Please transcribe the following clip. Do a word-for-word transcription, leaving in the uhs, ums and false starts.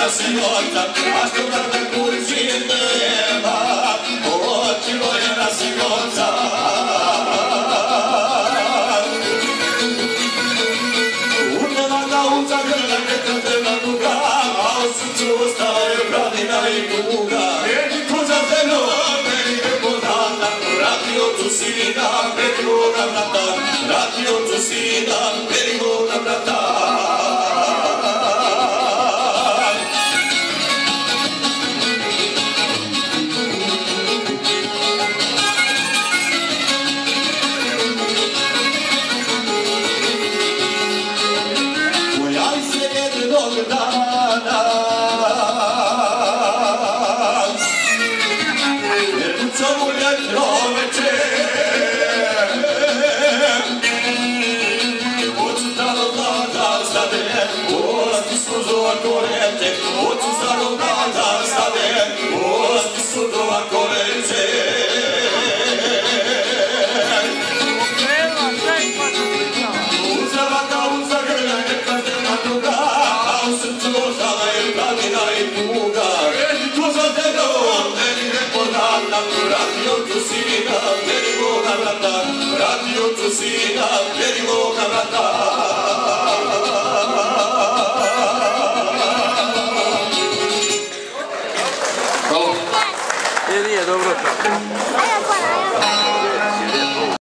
era signora, a scoprire curcina, occhio era signora. Una causa che la che te la duca, su tu stai pradina in duca, e cosa te lo vedi che potata, radio tu sida, per una brata, radio tu sida, per una brata. Radio Tusina, Perigo Navata.